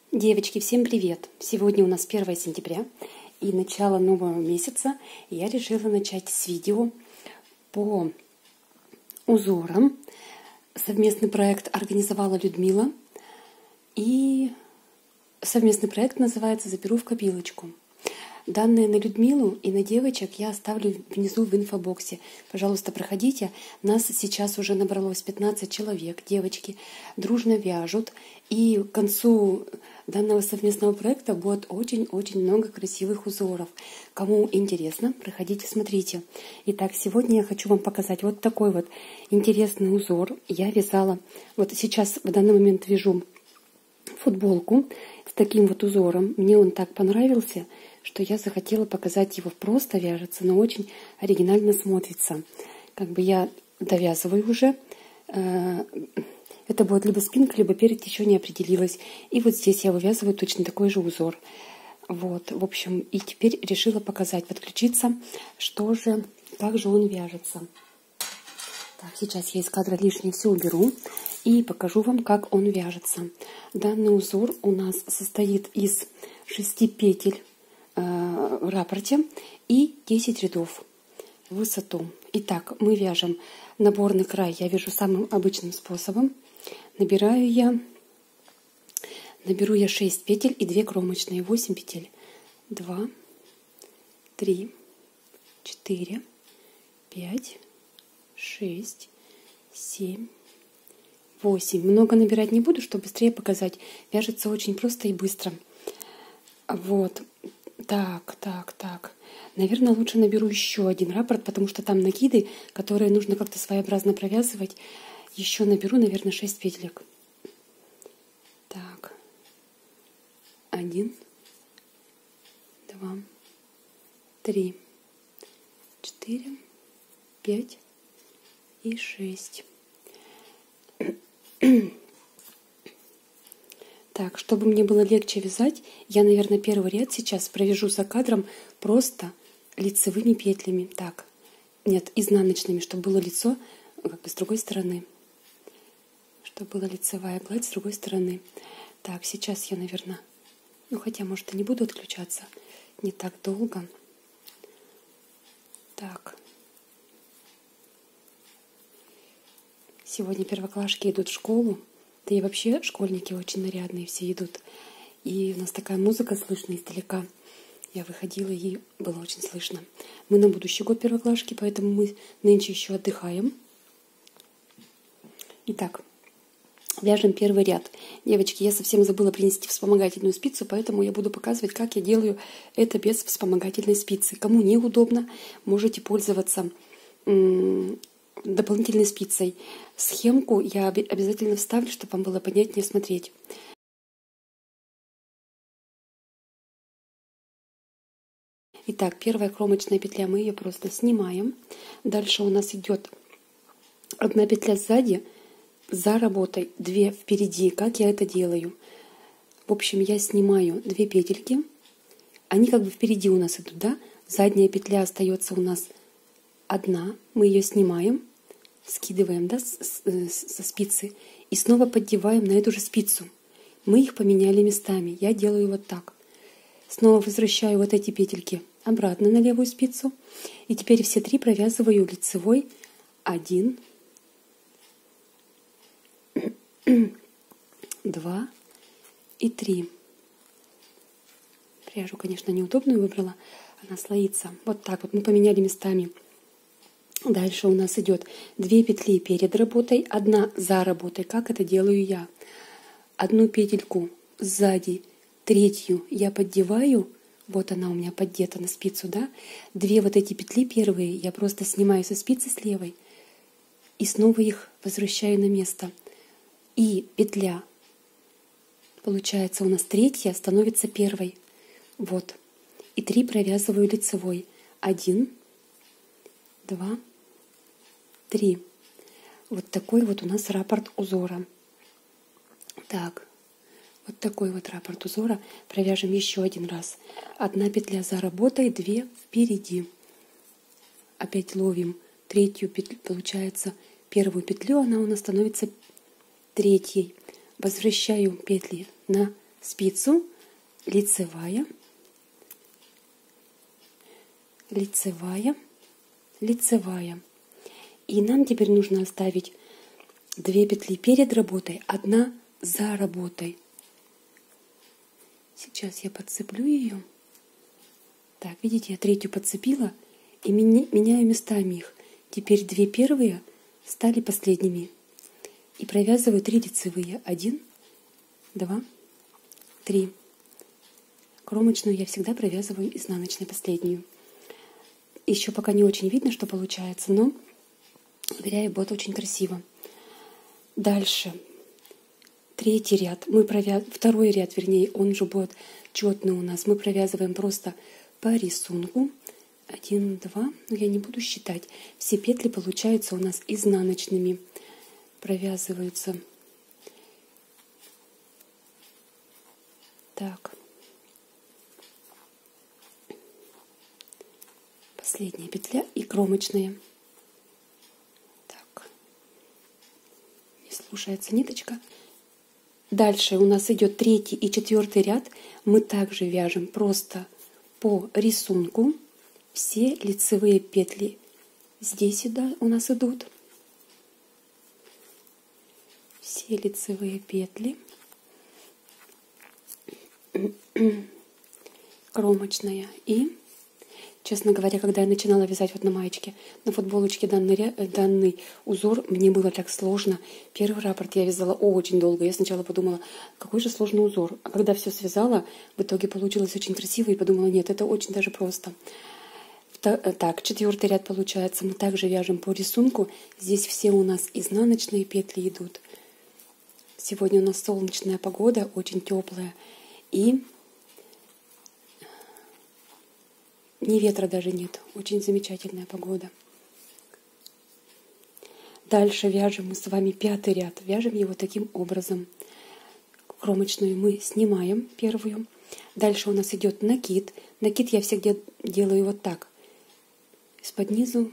Девочки, всем привет! Сегодня у нас 1 сентября и начало нового месяца. И я решила начать с видео по узорам. Совместный проект организовала Людмила. И совместный проект называется «Заберу в копилочку». Данные на Людмилу и на девочек я оставлю внизу в инфобоксе. Пожалуйста, проходите. Нас сейчас уже набралось 15 человек. Девочки дружно вяжут. И к концу данного совместного проекта будет очень-очень много красивых узоров. Кому интересно, проходите, смотрите. Итак, сегодня я хочу вам показать вот такой вот интересный узор. Я вязала, вот сейчас в данный момент вяжу футболку с таким вот узором. Мне он так понравился, что я захотела показать его. Просто вяжется, но очень оригинально смотрится. Как бы я довязываю уже. Это будет либо спинка, либо перед, еще не определилась. И вот здесь я вывязываю точно такой же узор. Вот, в общем, и теперь решила показать, подключиться, как же он вяжется. Так, сейчас я из кадра лишнее все уберу и покажу вам, как он вяжется. Данный узор у нас состоит из 6 петель в раппорте и 10 рядов в высоту. Итак, мы вяжем наборный край. Я вяжу самым обычным способом. Наберу я 6 петель и 2 кромочные, 8 петель. 2, 3, 4, 5, 6, 7, 8. Много набирать не буду, чтобы быстрее показать. Вяжется очень просто и быстро. Вот. Так. Наверное, лучше наберу еще один раппорт, потому что там накиды, которые нужно как-то своеобразно провязывать. Еще наберу, наверное, 6 петелек. Так. 1, 2, 3, 4, 5 и 6. Так, чтобы мне было легче вязать, я, наверное, первый ряд сейчас провяжу за кадром просто лицевыми петлями. Так, нет, изнаночными, чтобы было лицо как бы с другой стороны. Чтобы была лицевая гладь с другой стороны. Так, сейчас я, наверное, хотя, может, и не буду отключаться не так долго. Так. Сегодня первоклашки идут в школу. Да и вообще школьники очень нарядные все идут. И у нас такая музыка слышна издалека. Я выходила, и было очень слышно. Мы на будущий год первоклашки, поэтому мы нынче еще отдыхаем. Итак, вяжем первый ряд. Девочки, я совсем забыла принести вспомогательную спицу, поэтому я буду показывать, как я делаю это без вспомогательной спицы. Кому неудобно, можете пользоваться дополнительной спицей. Схемку я обязательно вставлю, чтобы вам было понятнее смотреть. Итак, первая кромочная петля, мы ее просто снимаем. Дальше у нас идет 1 петля сзади, за работой 2 впереди. Как я это делаю? В общем, я снимаю 2 петельки. Они как бы впереди у нас идут, да? Задняя петля остается у нас 1. Мы ее снимаем, скидываем, да, со спицы и снова поддеваем на эту же спицу. Мы их поменяли местами. Я делаю вот так. Снова возвращаю вот эти петельки обратно на левую спицу. И теперь все 3 провязываю лицевой. 1, 2 и 3. Пряжу, конечно, неудобную выбрала. Она слоится. Вот так вот мы поменяли местами. Дальше у нас идет 2 петли перед работой, 1 за работой. Как это делаю я? 1 петельку сзади, 3 я поддеваю. Вот она у меня поддета на спицу, да? 2 вот эти петли первые я просто снимаю со спицы с левой и снова их возвращаю на место. И петля, получается, у нас 3 становится 1. Вот. И 3 провязываю лицевой. 1, 2, 3. Вот такой вот у нас раппорт узора. Так, вот такой вот раппорт узора. Провяжем еще один раз. 1 петля за работой, 2 впереди. Опять ловим 3 петлю, получается, 1 петлю, она у нас становится 3. Возвращаю петли на спицу, лицевая, лицевая, лицевая. И нам теперь нужно оставить 2 петли перед работой, 1 за работой. Сейчас я подцеплю ее. Так, видите, я 3-ю подцепила и меняю местами их. Теперь 2 первые стали последними. И провязываю 3 лицевые. 1, 2, 3. Кромочную я всегда провязываю изнаночной последнюю. Еще пока не очень видно, что получается, но, уверяю, будет очень красиво. Дальше. 3-й ряд. Второй ряд, вернее, он же будет четный у нас. Мы провязываем просто по рисунку. 1, 2. Но я не буду считать. Все петли получаются у нас изнаночными. Провязываются. Так. Последняя петля и кромочная. Так. Не слушается ниточка. Дальше у нас идет 3-й и 4-й ряд. Мы также вяжем просто по рисунку. Все лицевые петли здесь сюда у нас идут. Все лицевые петли. Кромочная. И, честно говоря, когда я начинала вязать вот на маечке, на футболочке данный узор, мне было так сложно. Первый раппорт я вязала очень долго. Я сначала подумала, какой же сложный узор. А когда все связала, в итоге получилось очень красиво и подумала, нет, это очень даже просто. Так, 4-й ряд получается. Мы также вяжем по рисунку. Здесь все у нас изнаночные петли идут. Сегодня у нас солнечная погода, очень теплая. И ни ветра даже нет. Очень замечательная погода. Дальше вяжем мы с вами 5-й ряд. Вяжем его таким образом. Кромочную мы снимаем первую. Дальше у нас идет накид. Накид я всегда делаю вот так. Из-под низу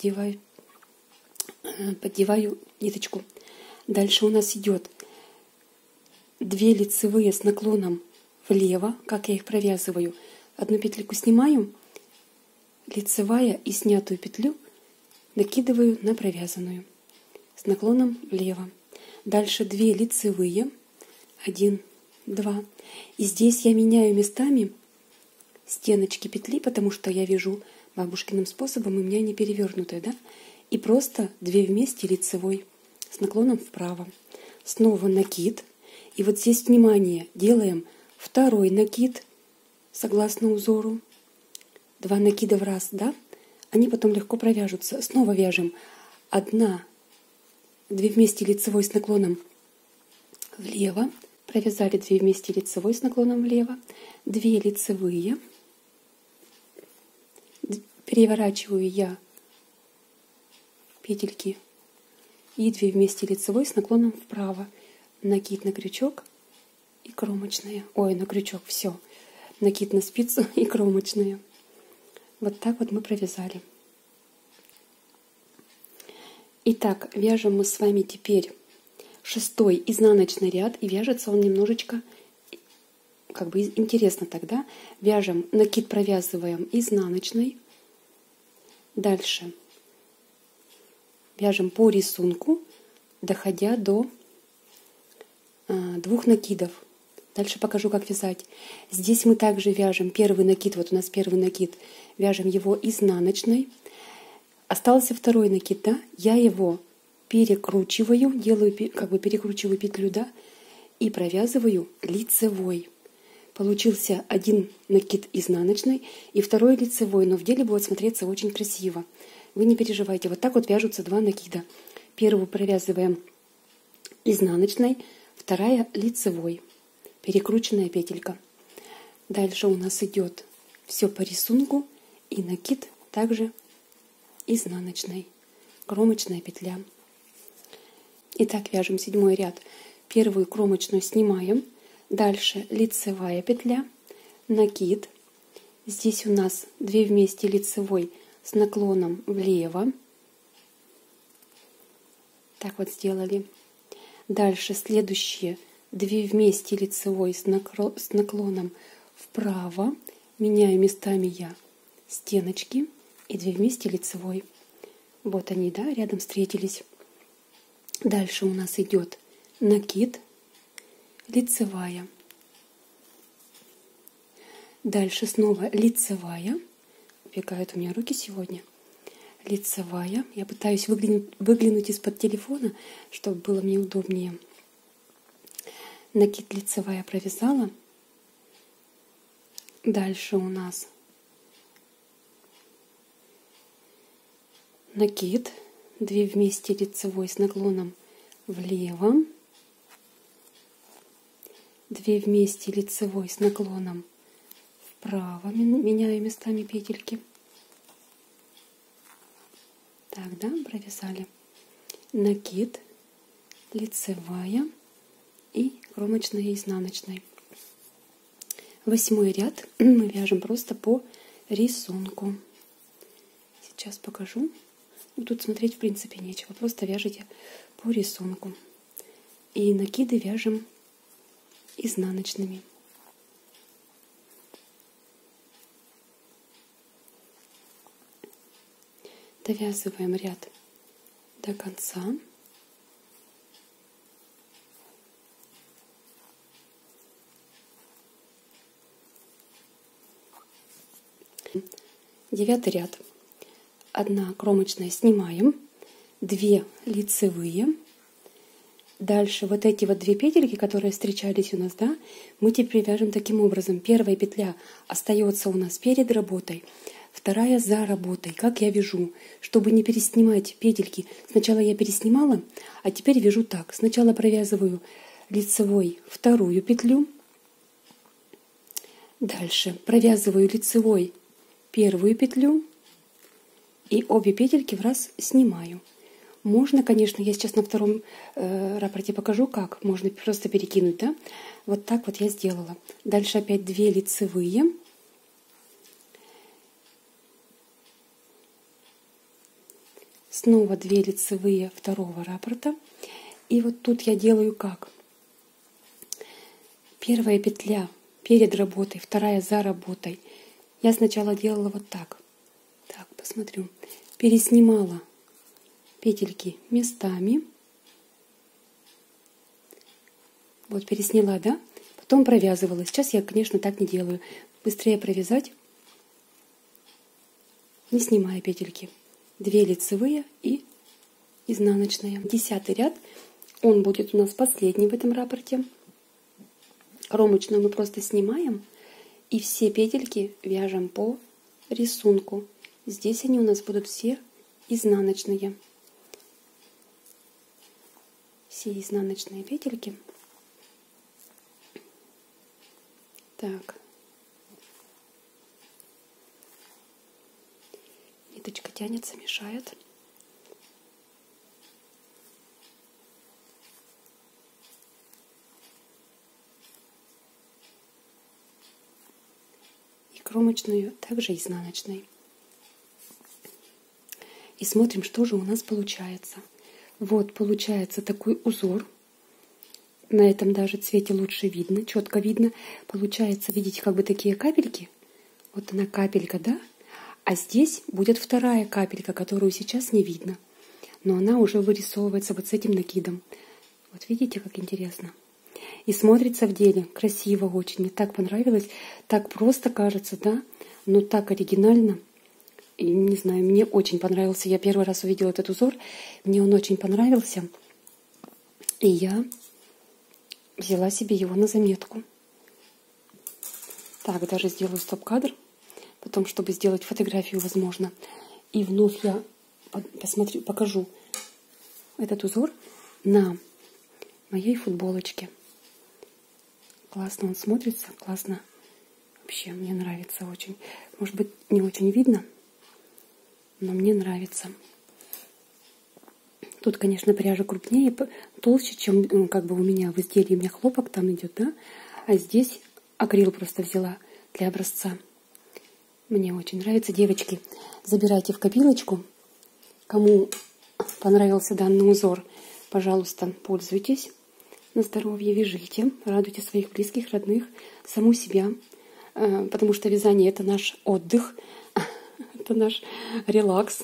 поддеваю ниточку. Дальше у нас идет 2 лицевые с наклоном влево. Как я их провязываю? 1 петельку снимаю, лицевая и снятую петлю накидываю на провязанную с наклоном влево. Дальше 2 лицевые, 1, 2. И здесь я меняю местами стеночки петли, потому что я вяжу бабушкиным способом, у меня не перевернутые, да? И просто 2 вместе лицевой с наклоном вправо. Снова накид. И вот здесь, внимание, делаем 2-й накид согласно узору. 2 накида в раз, да? Они потом легко провяжутся. Снова вяжем 2 вместе лицевой с наклоном влево. Провязали 2 вместе лицевой с наклоном влево. 2 лицевые. Переворачиваю я петельки и 2 вместе лицевой с наклоном вправо. Накид на крючок и кромочная. Ой, на крючок, все. Накид на спицу и кромочная. Вот так вот мы провязали. Итак, вяжем мы с вами теперь 6-й изнаночный ряд. И вяжется он немножечко, как бы интересно тогда. Вяжем, накид провязываем изнаночной. Дальше вяжем по рисунку, доходя до 2 накидов. Дальше покажу, как вязать. Здесь мы также вяжем 1-й накид. Вот у нас 1-й накид. Вяжем его изнаночной. Остался 2-й накид, да? Я его перекручиваю, делаю, как бы перекручиваю петлю, да? И провязываю лицевой. Получился 1 накид изнаночной и 2-й лицевой, но в деле будет смотреться очень красиво. Вы не переживайте. Вот так вот вяжутся 2 накида. Первую провязываем изнаночной, 2-я лицевой. Перекрученная петелька. Дальше у нас идет все по рисунку и накид также изнаночной. Кромочная петля. Итак, вяжем 7-й ряд. 1-ю кромочную снимаем. Дальше лицевая петля, накид. Здесь у нас 2 вместе лицевой с наклоном влево. Так вот сделали. Дальше следующие 2 вместе лицевой с наклоном вправо. Меняю местами я стеночки и 2 вместе лицевой. Вот они, да, рядом встретились. Дальше у нас идет накид, лицевая. Дальше снова лицевая. Убегают у меня руки сегодня. Лицевая. Я пытаюсь выглянуть из-под телефона, чтобы было мне удобнее. Накид, лицевая провязала. Дальше у нас накид, 2 вместе лицевой с наклоном влево, 2 вместе лицевой с наклоном вправо, меняю местами петельки. Так, да, провязали. Накид, лицевая и кромочная изнаночной. 8 ряд мы вяжем просто по рисунку. Сейчас покажу. Ну, тут смотреть в принципе нечего, просто вяжите по рисунку. И накиды вяжем изнаночными. Довязываем ряд до конца. Девятый ряд. 1 кромочная снимаем, 2 лицевые. Дальше вот эти вот 2 петельки, которые встречались у нас, да, мы теперь вяжем таким образом. Первая петля остается у нас перед работой, вторая за работой. Как я вяжу? Чтобы не переснимать петельки. Сначала я переснимала, а теперь вяжу так. Сначала провязываю лицевой вторую петлю. Дальше провязываю лицевой первую петлю. И обе петельки в раз снимаю. Можно, конечно, я сейчас на втором рапорте покажу, как. Можно просто перекинуть, да? Вот так вот я сделала. Дальше опять 2 лицевые. Снова 2 лицевые второго раппорта. И вот тут я делаю как? Первая петля перед работой, вторая за работой. Я сначала делала вот так. Так, посмотрю. Переснимала петельки местами. Вот пересняла, да? Потом провязывала. Сейчас я, конечно, так не делаю. Быстрее провязать, не снимая петельки. 2 лицевые и изнаночная. 10 ряд. Он будет у нас последний в этом раппорте. Кромочную мы просто снимаем. И все петельки вяжем по рисунку. Здесь они у нас будут все изнаночные. Все изнаночные петельки. Так. Ниточка тянется, мешает. И кромочную также изнаночной. И смотрим, что же у нас получается. Вот получается такой узор. На этом даже цвете лучше видно, четко видно. Получается, видите, как бы такие капельки. Вот она капелька, да? А здесь будет вторая капелька, которую сейчас не видно. Но она уже вырисовывается вот с этим накидом. Вот видите, как интересно. И смотрится в деле красиво очень. Мне так понравилось. Так просто кажется, да? Но так оригинально. И не знаю, мне очень понравился. Я первый раз увидела этот узор. Мне он очень понравился. И я взяла себе его на заметку. Так, даже сделаю стоп-кадр. Потом, чтобы сделать фотографию, возможно. И вновь я покажу этот узор на моей футболочке. Классно он смотрится. Классно. Вообще, мне нравится очень. Может быть, не очень видно, но мне нравится. Тут, конечно, пряжа крупнее, толще, чем как бы у меня в изделии. У меня хлопок там идет, да? А здесь акрил просто взяла для образца. Мне очень нравится. Девочки, забирайте в копилочку. Кому понравился данный узор, пожалуйста, пользуйтесь. на здоровье, вяжите, радуйте своих близких, родных, саму себя, потому что вязание — это наш отдых, это наш релакс.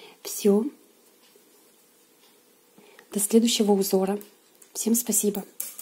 Все. До следующего узора. Всем спасибо.